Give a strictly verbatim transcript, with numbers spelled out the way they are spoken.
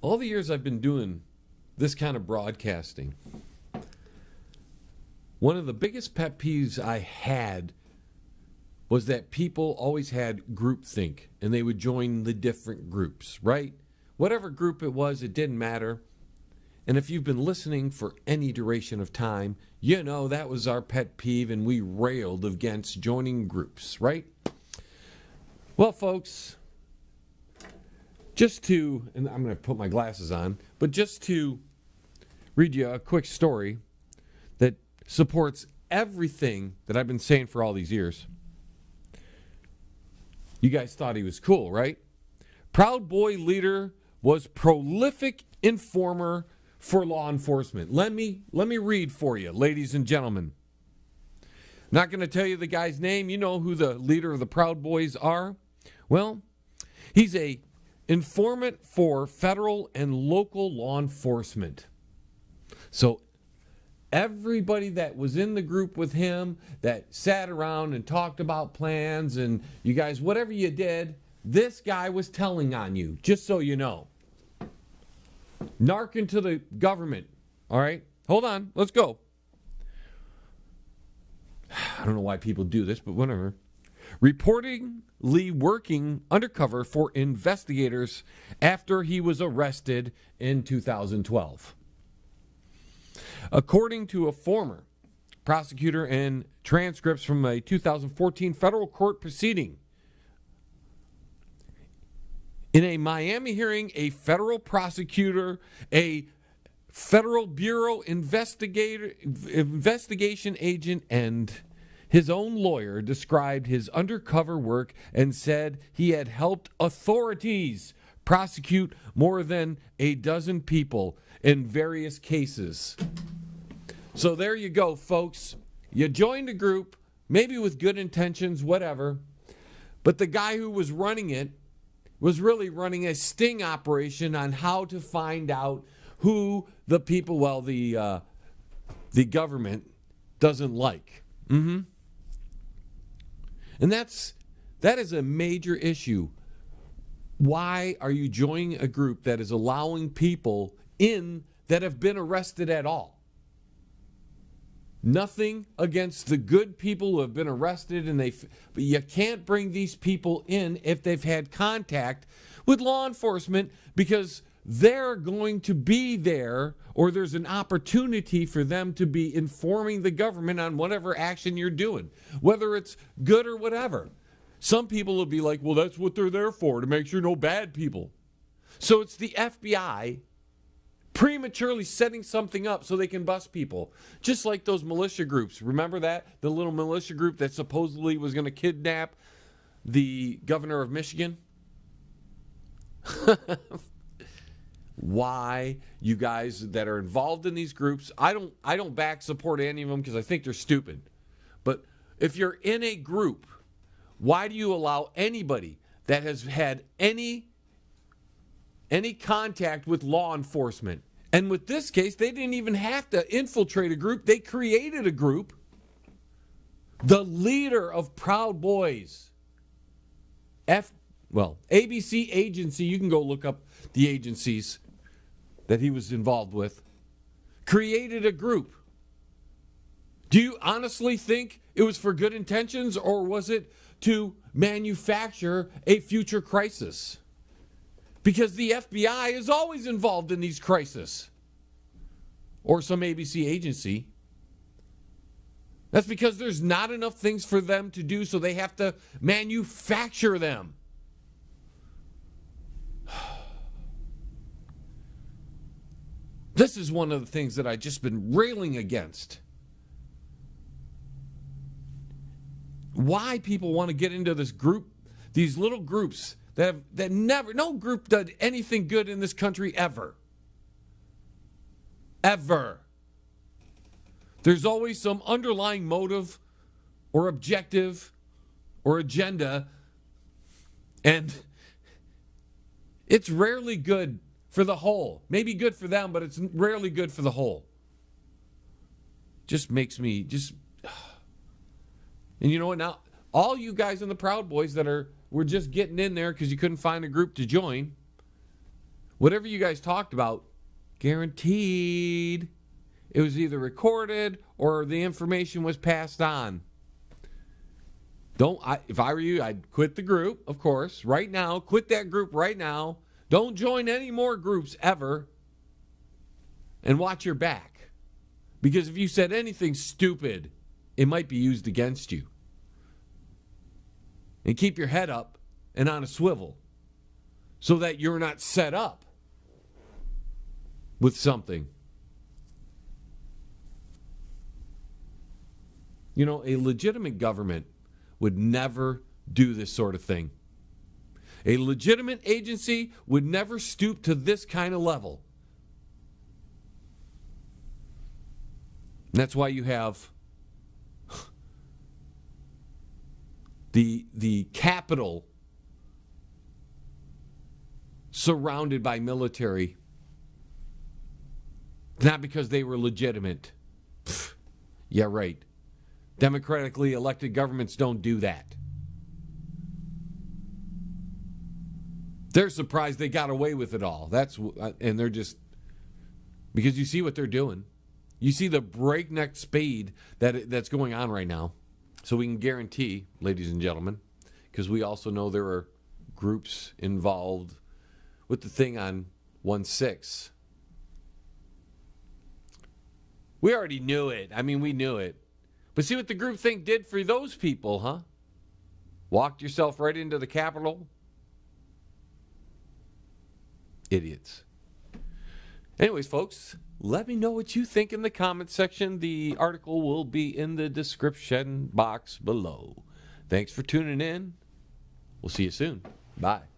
all the years I've been doing this kind of broadcasting, one of the biggest pet peeves I had was that people always had groupthink, and they would join the different groups, right? Whatever group it was, it didn't matter. And if you've been listening for any duration of time, you know that was our pet peeve, and we railed against joining groups, right? Well, folks, just to, and I'm going to put my glasses on, but just to read you a quick story that supports everything that I've been saying for all these years. You guys thought he was cool, right? Proud Boy leader was prolific informer for law enforcement. Let me let me read for you, ladies and gentlemen. Not going to tell you the guy's name. You know who the leader of the Proud Boys are. Well, he's a informant for federal and local law enforcement. So everybody that was in the group with him, that sat around and talked about plans, and you guys, whatever you did, this guy was telling on you, just so you know. Narking to the government. All right? Hold on. Let's go. I don't know why people do this, but whatever. Reportedly working undercover for investigators after he was arrested in two thousand twelve. According to a former prosecutor and transcripts from a two thousand fourteen federal court proceeding, in a Miami hearing, a federal prosecutor, a Federal Bureau investigator, investigation agent, and his own lawyer described his undercover work and said he had helped authorities prosecute more than a dozen people in various cases. So there you go, folks. You joined a group, maybe with good intentions, whatever, but the guy who was running it was really running a sting operation on how to find out who the people, well, the uh, the government doesn't like. Mm-hmm. And that's that is a major issue. Why are you joining a group that is allowing people in that have been arrested at all? Nothing against the good people who have been arrested, and they, but you can't bring these people in if they've had contact with law enforcement, because they're going to be there, or there's an opportunity for them to be informing the government on whatever action you're doing, whether it's good or whatever. Some people will be like, well, that's what they're there for, to make sure no bad people. So it's the F B I prematurely setting something up so they can bust people. Just like those militia groups. Remember that? The little militia group that supposedly was going to kidnap the governor of Michigan? Why you guys that are involved in these groups, I don't I don't back support any of them because I think they're stupid. But if you're in a group, why do you allow anybody that has had any any contact with law enforcement? And with this case, they didn't even have to infiltrate a group. They created a group. The leader of Proud Boys, F, well, A B C agency, you can go look up the agencies that he was involved with, created a group. Do you honestly think it was for good intentions, or was it to manufacture a future crisis? Because the F B I is always involved in these crises. Or some A B C agency. That's because there's not enough things for them to do, so they have to manufacture them. This is one of the things that I've just been railing against. Why people want to get into this group, these little groups that have, that never, no group did anything good in this country ever. Ever. There's always some underlying motive or objective or agenda, and it's rarely good for the whole. Maybe good for them, but it's rarely good for the whole. Just makes me just... And you know what? Now, all you guys in the Proud Boys that are were just getting in there because you couldn't find a group to join, Whatever you guys talked about, guaranteed it was either recorded or the information was passed on. Don't I, if I were you, I'd quit the group, of course, right now. Quit that group right now. Don't join any more groups ever. And watch your back. Because if you said anything stupid, it might be used against you. And keep your head up and on a swivel so that you're not set up with something. You know, a legitimate government would never do this sort of thing. A legitimate agency would never stoop to this kind of level. And that's why you have the, the Capitol surrounded by military. Not because they were legitimate. Pfft, yeah, right. Democratically elected governments don't do that. They're surprised they got away with it all. That's and they're just because you see what they're doing. You see the breakneck speed that that's going on right now. So we can guarantee, ladies and gentlemen, because we also know there are groups involved with the thing on one six. We already knew it. I mean, we knew it. But see what the groupthink did for those people, huh? Walked yourself right into the Capitol. Idiots. Anyways, folks, let me know what you think in the comments section. The article will be in the description box below. Thanks for tuning in. We'll see you soon. Bye.